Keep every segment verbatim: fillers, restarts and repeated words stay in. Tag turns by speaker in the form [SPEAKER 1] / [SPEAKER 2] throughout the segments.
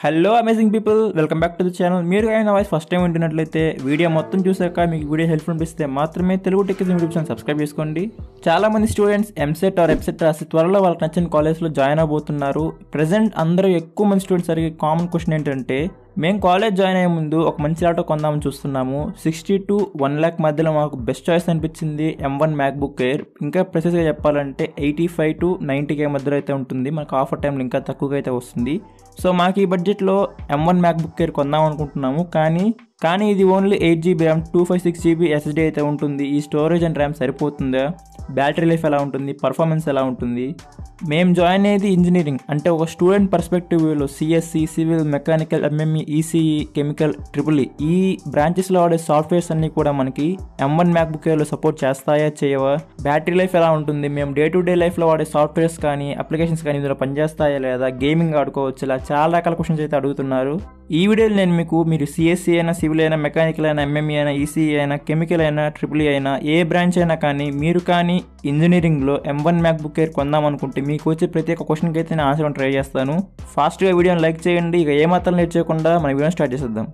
[SPEAKER 1] Hello amazing people, welcome back to the channel. మీరు అయిన voice first time వింటున్నట్లయితే video మొత్తం చూసాక మీకు వీడియో హెల్ప్ఫుల్ అనిపిస్తే మాత్రమే Telugu Techism YouTube channel subscribe చేసుకోండి. చాలా మంది స్టూడెంట్స్ ఎంసెట్ ఆర్ ఎఫ్సెట్ రాసి త్వరలో వాళ్ళకి నచ్చిన కాలేజ్లో జాయిన్ అవబోతున్నారు. ప్రెసెంట్ అందరూ ఎక్కువ మంది స్టూడెంట్స్ అడిగే కామన్ క్వశ్చన్ ఏంటంటే, మేము కాలేజ్ జాయిన్ అయ్యే ముందు ఒక మంచి ల్యాప్టాప్ కొందామని చూస్తున్నాము. సిక్స్టీ టు వన్ ల్యాక్ మధ్యలో మాకు బెస్ట్ చాయిస్ అనిపించింది ఎం వన్ మ్యాక్బుక్ ఎయిర్. ఇంకా ప్రెసెస్గా చెప్పాలంటే eighty five to ninety K మధ్యలో అయితే ఉంటుంది. మనకు ఆఫర్ టైంలో ఇంకా తక్కువగా అయితే వస్తుంది. సో మాకు ఈ బడ్జెట్లో ఎం వన్ మ్యాక్బుక్ ఎయిర్ కొందాం అనుకుంటున్నాము. కానీ కానీ ఇది only eight GB RAM, two five six GB SSD అయితే ఉంటుంది. ఈ స్టోరేజ్ అండ్ ర్యామ్ సరిపోతుందా? బ్యాటరీ లైఫ్ ఎలా ఉంటుంది? పర్ఫార్మెన్స్ ఎలా ఉంటుంది? మేము జాయిన్ అయ్యేది ఇంజనీరింగ్, అంటే ఒక స్టూడెంట్ పర్స్పెక్టివ్ వ్యూలో CSC, civil, mechanical, MME, ECE, chemical, triple E ఈ బ్రాంచెస్లో వాడే సాఫ్ట్వేర్స్ అన్నీ కూడా మనకి ఎం వన్ మ్యాక్బుక్ ఎయిర్లో సపోర్ట్ చేస్తాయా, చేయవా? బ్యాటరీ లైఫ్ ఎలా ఉంటుంది? మేము డే టు డే లైఫ్లో వాడే సాఫ్ట్వేర్స్ కానీ అప్లికేషన్స్ కానీ ఇందులో పనిచేస్తాయా లేదా? గేమింగ్ ఆడుకోవచ్చు? ఇలా చాలా రకాల క్వశ్చన్స్ అయితే అడుగుతున్నారు. ఈ వీడియోలో నేను మీకు మీరు సిఎస్సి అయినా, సివిల్ అయినా, మెకానికల్ అయినా, ఎంఎంఈ అయినా, ఈసీఈ అయినా, కెమికల్ అయినా, ట్రిపుల్ ఈ అయినా, ఏ బ్రాంచ్ అయినా కానీ మీరు కానీ ఇంజనీరింగ్లో ఎం వన్ మ్యాక్బుక్ ఎయిర్ కొందాం అనుకుంటే మీకు వచ్చే ప్రతి ఒక్క క్వశ్చన్కి అయితే నేను ఆన్సర్ ట్రై చేస్తాను. ఫాస్ట్గా వీడియోని లైక్ చేయండి. ఇక ఏ మాత్రం లేట్ చేయకుండా మన వీడియోని స్టార్ట్ చేసేద్దాం.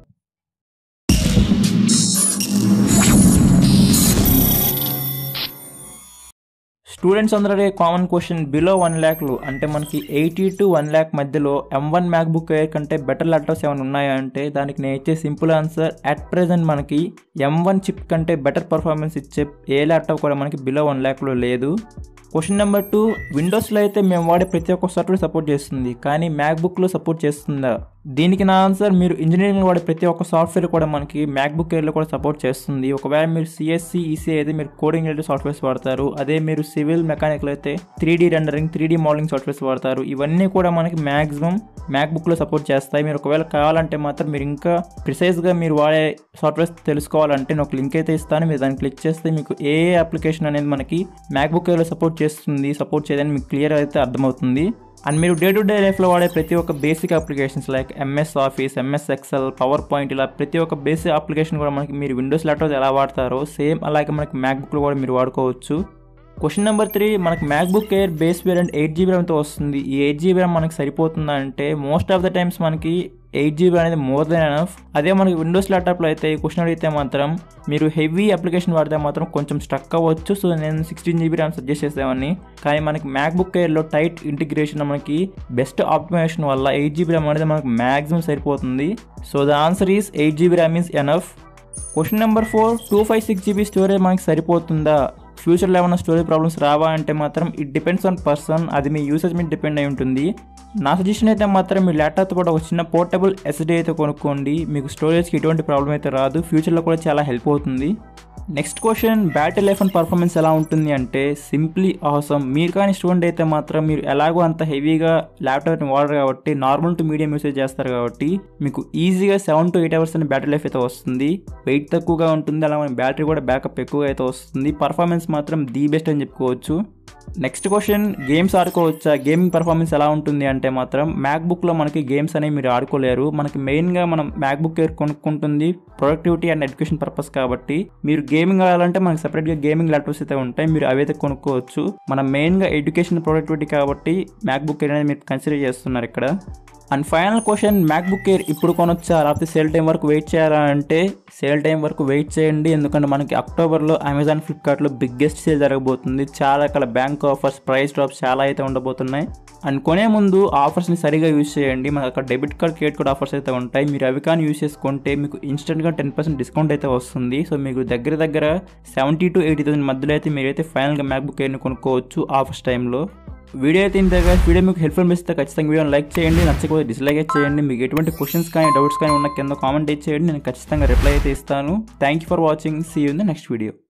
[SPEAKER 1] స్టూడెంట్స్ అందరే కామన్ క్వశ్చన్, బిలో వన్ ల్యాక్లు అంటే మనకి ఎయిటీ టు వన్ ల్యాక్ మధ్యలో ఎం వన్ మ్యాక్బుక్ ఎయిర్ కంటే బెటర్ ల్యాప్టాప్స్ ఏమైనా ఉన్నాయా అంటే దానికి నేను ఇచ్చే సింపుల్ ఆన్సర్, అట్ ప్రెజెంట్ మనకి ఎం వన్ చిప్ కంటే బెటర్ పర్ఫార్మెన్స్ ఇచ్చే ఏ ల్యాప్టాప్ కూడా మనకి బిలో వన్ ల్యాక్లో లేదు. క్వశ్చన్ నెంబర్ టూ, విండోస్లో అయితే మేము వాడే ప్రతి ఒక్క సాఫ్ట్వేర్ సపోర్ట్ చేస్తుంది, కానీ మ్యాక్బుక్లో సపోర్ట్ చేస్తుందా? దీనికి నా ఆన్సర్, మీరు ఇంజనీరింగ్లో వాడే ప్రతి ఒక్క సాఫ్ట్వేర్ కూడా మనకి మ్యాక్బుక్ ఎయిర్లో కూడా సపోర్ట్ చేస్తుంది. ఒకవేళ మీరు సిఎస్సి, ఈసీ అయితే మీరు కోడింగ్ రిలేటెడ్ సాఫ్ట్వేర్స్ వాడతారు. అదే మీరు సివిల్, మెకానికల్ అయితే three D rendering, three D modelling softwares వాడతారు. ఇవన్నీ కూడా మనకి మ్యాక్సిమం మ్యాక్బుక్లో సపోర్ట్ చేస్తాయి. మీరు ఒకవేళ కావాలంటే మాత్రం మీరు ఇంకా ప్రిసైజ్గా మీరు వాడే సాఫ్ట్వేర్స్ తెలుసుకోవాలంటే నేను ఒక లింక్ అయితే ఇస్తాను. మీరు దాన్ని క్లిక్ చేస్తే మీకు ఏ ఏ అప్లికేషన్ అనేది మనకి మ్యాక్బుక్ ఎయిర్లో సపోర్ట్ చేస్తుంది, సపోర్ట్ చేయదని మీకు క్లియర్ అయితే అర్థమవుతుంది. అండ్ మీరు డే టు డే లైఫ్లో వాడే ప్రతి ఒక్క basic applications like MS Office, MS Excel, PowerPoint, ఇలా ప్రతి ఒక్క బేసిక్ అప్లికేషన్ కూడా మనకి మీరు విండోస్ ల్యాప్టాప్ ఎలా వాడతారో సేమ్ అలాగే మనకి మ్యాక్బుక్లో కూడా మీరు వాడుకోవచ్చు. క్వశ్చన్ నెంబర్ త్రీ, మనకి MacBook Air base variant eight GB ర్యామ్తో వస్తుంది. ఈ ఎయిట్ జీబీ ర్యామ్ మనకి సరిపోతుందా అంటే మోస్ట్ ఆఫ్ ద టైమ్స్ మనకి ఎయిట్ జీబీ అనేది మోర్ దెన్ ఎనఫ్. అదే మనకి విండోస్ ల్యాప్టాప్లో అయితే ఈ క్వశ్చన్ అడిగితే మాత్రం మీరు హెవీ అప్లికేషన్ వాడితే మాత్రం కొంచెం స్ట్రక్ అవ్వచ్చు. సో నేను సిక్స్టీన్ జీబీ ర్యామ్ సజెస్ట్ చేసేవాడిని. కానీ మనకి మ్యాక్బుక్ ఎయిర్లో టైట్ ఇంటిగ్రేషన్, మనకి బెస్ట్ ఆప్టిమైజేషన్ వల్ల ఎయిట్ జీబీ ర్యామ్ అనేది మనకి మ్యాక్సిమం సరిపోతుంది. So the answer is eight GB RAM is enough. Question number four, two five six GB storage మనకి సరిపోతుందా? ఫ్యూచర్లో ఏమైనా స్టోరేజ్ ప్రాబ్లమ్స్ రావా అంటే మాత్రం ఇట్ డిపెండ్స్ ఆన్ పర్సన్, అది మీ యూసేజ్ మీద డిపెండ్ అయి ఉంటుంది. నా సజెషన్ అయితే మాత్రం మీ ల్యాప్టాప్తో పాటు ఒక చిన్న పోర్టబుల్ ఎస్ఎస్డీ అయితే కొనుక్కోండి. మీకు స్టోరేజ్కి ఎటువంటి ప్రాబ్లం అయితే రాదు, ఫ్యూచర్లో కూడా చాలా హెల్ప్ అవుతుంది. Next question, battery life and performance ఎలా ఉంటుంది అంటే సింప్లీ ఆసమ్. మీరు కానీ స్టూడెంట్ అయితే మాత్రం మీరు ఎలాగో అంత హెవీగా ల్యాప్టాప్ని వాడరు కాబట్టి, నార్మల్ టు మీడియం యూసేజ్ చేస్తారు కాబట్టి మీకు ఈజీగా సెవెన్ టు ఎయిట్ అవర్స్ అని బ్యాటరీ లైఫ్ అయితే వస్తుంది. వెయిట్ తక్కువగా ఉంటుంది, అలాగే బ్యాటరీ కూడా బ్యాకప్ ఎక్కువగా అయితే వస్తుంది. పర్ఫార్మెన్స్ మాత్రం ది బెస్ట్ అని చెప్పుకోవచ్చు. నెక్స్ట్ క్వశ్చన్, గేమ్స్ ఆడుకోవచ్చా? గేమింగ్ పర్ఫార్మెన్స్ ఎలా ఉంటుంది అంటే మాత్రం మ్యాక్బుక్లో మనకి గేమ్స్ అనేవి మీరు ఆడుకోలేరు. మనకి మెయిన్గా మనం మ్యాక్బుక్ ఎయిర్ కొనుక్కుంటుంది ప్రొడక్టివిటీ అండ్ ఎడ్యుకేషన్ పర్పస్ కాబట్టి, మీరు గేమింగ్ ఆడాలంటే మనకి సెపరేట్గా గేమింగ్ ల్యాప్టాప్స్ అయితే ఉంటాయి, మీరు అవైతే కొనుక్కోవచ్చు. మనం మెయిన్గా ఎడ్యుకేషన్ ప్రొడక్టివిటీ కాబట్టి మ్యాక్బుక్ ఎయిర్ అనేది మీరు కన్సిడర్ చేస్తున్నారు ఇక్కడ. And final question, MacBook Air ఇప్పుడు కొనొచ్చా లేకపోతే సేల్ టైం వరకు వెయిట్ చేయాలా అంటే సేల్ టైం వరకు వెయిట్ చేయండి. ఎందుకంటే మనకి అక్టోబర్లో అమెజాన్, ఫ్లిప్కార్ట్లో బిగ్గెస్ట్ సేల్ జరగబోతుంది. చాలా రకాల బ్యాంక్ ఆఫర్స్, ప్రైస్ డ్రాప్స్ చాలా అయితే ఉండబోతున్నాయి. అండ్ కొనే ముందు ఆఫర్స్ని సరిగా యూజ్ చేయండి. మనకు అక్కడ debit card, credit card offers అయితే ఉంటాయి. మీరు అవి కానీ యూజ్ చేసుకుంటే మీకు ఇన్స్టెంట్గా టెన్ పర్సెంట్ డిస్కౌంట్ అయితే వస్తుంది. సో మీకు దగ్గర దగ్గర సెవెంటీ టు ఎయిటీ థౌసండ్ మధ్యలో అయితే మీరైతే ఫైనల్గా మ్యాక్బుక్ ఎయిర్ని కొనుక్కోవచ్చు ఆఫర్స్ టైంలో. వీడియో అయితే ఇంతగా, వీడియో మీకు హెల్ప్ఫుల్ అనిపిస్తే ఖచ్చితంగా వీడియోని లైక్ చేయండి, నచ్చకపోతే డిస్లైక్ చేయండి. మీకు ఎటువంటి క్వశ్చన్స్ కానీ డౌట్స్ కానీ ఉన్న కింద కామెంట్ చేయండి, నేను ఖచ్చితంగా రిప్లై అయితే ఇస్తాను. Thank you for watching, see you in the next video.